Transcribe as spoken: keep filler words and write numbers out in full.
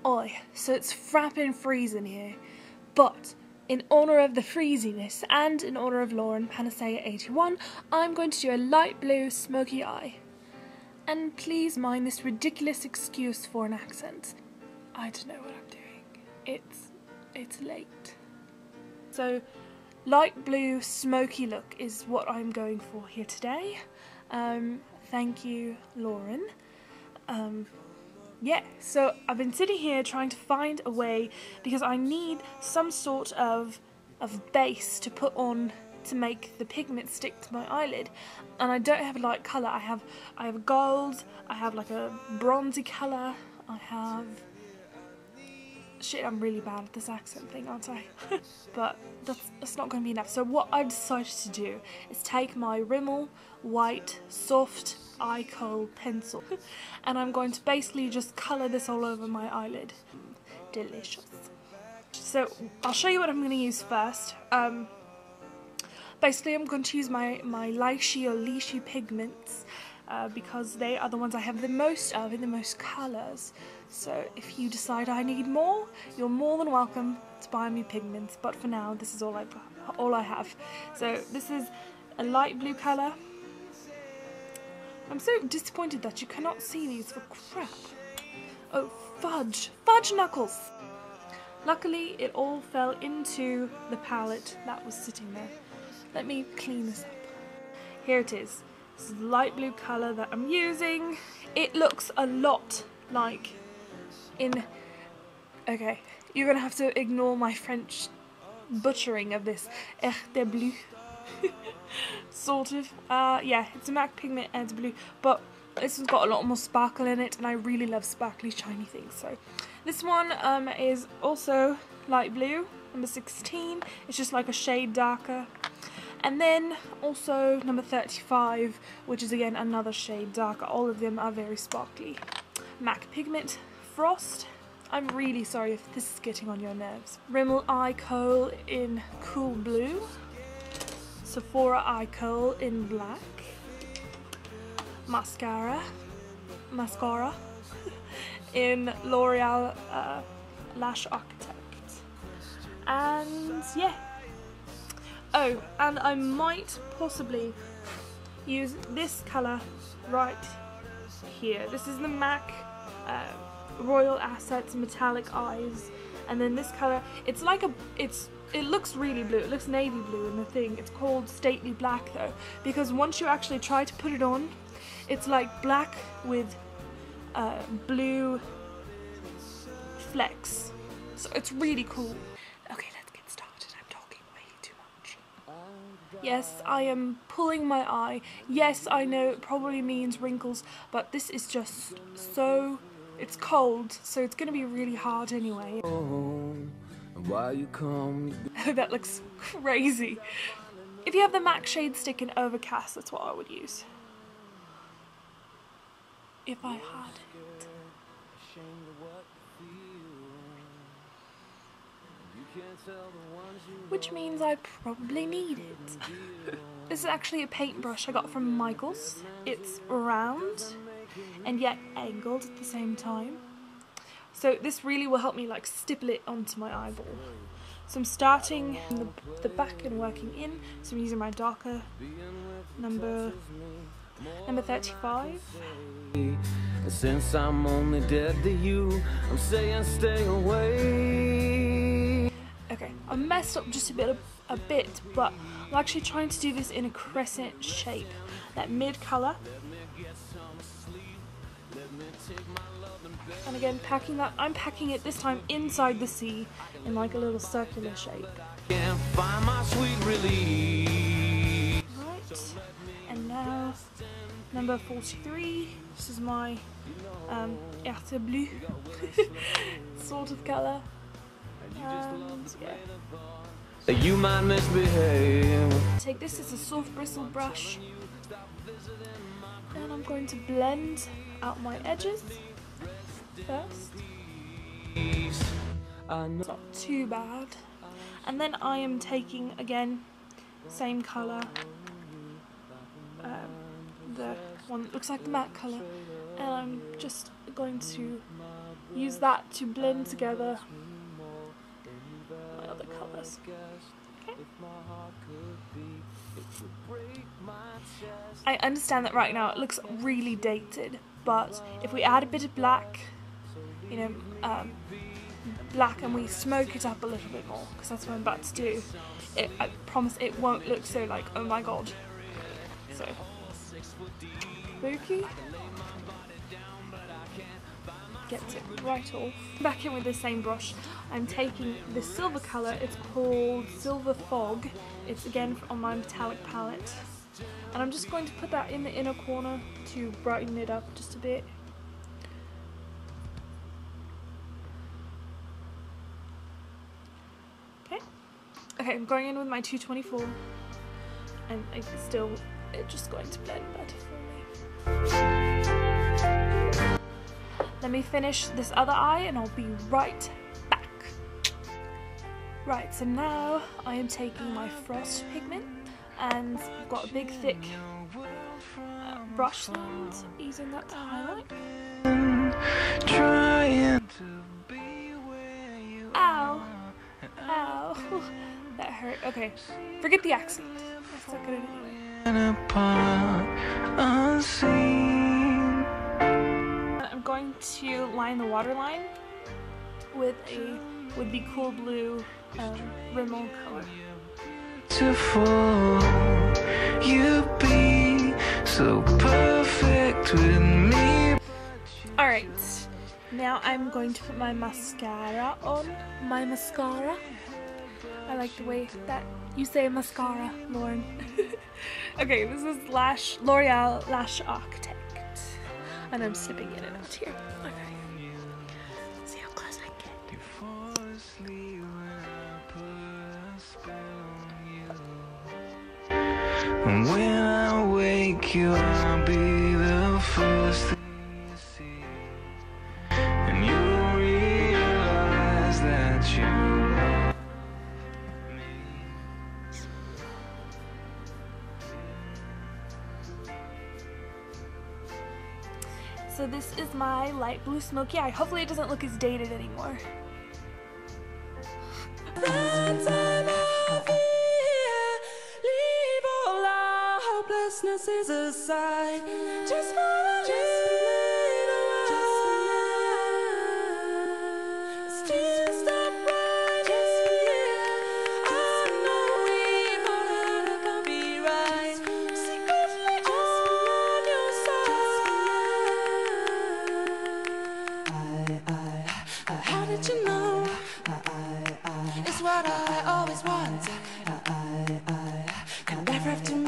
Oi, so it's frappin' freezing here, but in honour of the freeziness and in honour of Lauren Panacea eighty-one, I'm going to do a light blue smoky eye. And please mind this ridiculous excuse for an accent. I don't know what I'm doing. It's, it's late. So, light blue smoky look is what I'm going for here today. Um, thank you, Lauren. Um, yeah, so I've been sitting here trying to find a way because I need some sort of of base to put on to make the pigment stick to my eyelid, and I don't have a light colour. I have I have gold, I have like a bronzy colour, I have shit, I'm really bad at this accent thing, aren't I? But that's, that's not going to be enough. So what I've decided to do is take my Rimmel white soft eye kohl pencil and I'm going to basically just colour this all over my eyelid. Delicious. So I'll show you what I'm going to use first. Um, basically I'm going to use my, my lychee or lychee pigments uh, because they are the ones I have the most of in the most colours. So if you decide I need more, you're more than welcome to buy me pigments, but for now this is all I all I have. So this is a light blue colour. I'm so disappointed that you cannot see these for crap. Oh, fudge! Fudge knuckles! Luckily it all fell into the palette that was sitting there. Let me clean this up. Here it is. This is the light blue colour that I'm using. It looks a lot like in... Okay, you're gonna have to ignore my French butchering of this. Er de bleu. Sort of. Uh, yeah, it's a MAC pigment and it's blue, but this one's got a lot more sparkle in it, and I really love sparkly, shiny things. So this one um, is also light blue, number sixteen. It's just like a shade darker. And then also number thirty-five, which is again another shade darker. All of them are very sparkly. MAC pigment Frost. I'm really sorry if this is getting on your nerves. Rimmel eye kohl in cool blue. Sephora eye kohl in black. Mascara. Mascara. in L'Oreal uh, Lash Architect. And yeah. Oh, and I might possibly use this colour right here. This is the MAC uh, Royal Assets Metallic Eyes, and then this colour, it's like a, it's, it looks really blue, it looks navy blue in the thing. It's called Stately Black though, because once you actually try to put it on, it's like black with uh, blue flecks. So it's really cool. Okay, let's get started. I'm talking way too much. Yes, I am pulling my eye. Yes, I know it probably means wrinkles, but this is just so... It's cold, so it's going to be really hard anyway. Oh, why you come? That looks crazy. If you have the MAC shade stick in Overcast, that's what I would use. If I had it. Which means I probably need it. This is actually a paintbrush I got from Michael's. It's round and yet angled at the same time. So this really will help me like stipple it onto my eyeball. So I'm starting in the, the back and working in. So I'm using my darker number number thirty-five. Since I'm only dead to you, I'm saying stay away. Okay, I messed up just a bit, a bit, but I'm actually trying to do this in a crescent shape. That mid colour. And again, packing that, I'm packing it this time inside the C in like a little circular shape. Can't find my sweet relief. Right, and now number forty-three. This is my um, Erte Bleu sort of colour. And yeah. You might misbehave. Take this as a soft bristle brush, and I'm going to blend out my edges first. It's not too bad. And then I am taking again same colour, um, the one that looks like the matte colour, and I'm just going to use that to blend together my other colours. Okay. I understand that right now it looks really dated, but if we add a bit of black, you know, um, black, and we smoke it up a little bit more, because that's what I'm about to do, it, I promise it won't look so like, oh my god. So, spooky. Gets it right off. Back in with the same brush, I'm taking the silver colour, it's called Silver Fog. It's again on my metallic palette. And I'm just going to put that in the inner corner to brighten it up just a bit. Okay. Okay, I'm going in with my two twenty-four. And I still, it's just going to blend better for me. Let me finish this other eye and I'll be right back. Right, so now I am taking my frost pigment and I've got a big thick uh, brush and using that to highlight. Ow! Ow! That hurt. Okay, forget the accent. That's not good anyway. I'm going to line the waterline with a would be cool blue um, Rimmel color. You be so perfect with me. Alright, now I'm going to put my mascara on. My mascara. I like the way that you say mascara, Lauren. Okay, this is Lash L'Oreal Lash Architect. And I'm snipping in and out here. Okay. See how close I get. When I wake you, I'll be the first thing you see. And you'll realize that you love me. So this is my light blue smoky eye. Hopefully it doesn't look as dated anymore. Hopelessness is aside, just for a little while. Still stop right here. I know we both can be right. Secretly on your side. I, I, I, how did you know? I, I, I, it's what I always wanted. I, I, I, I never have to.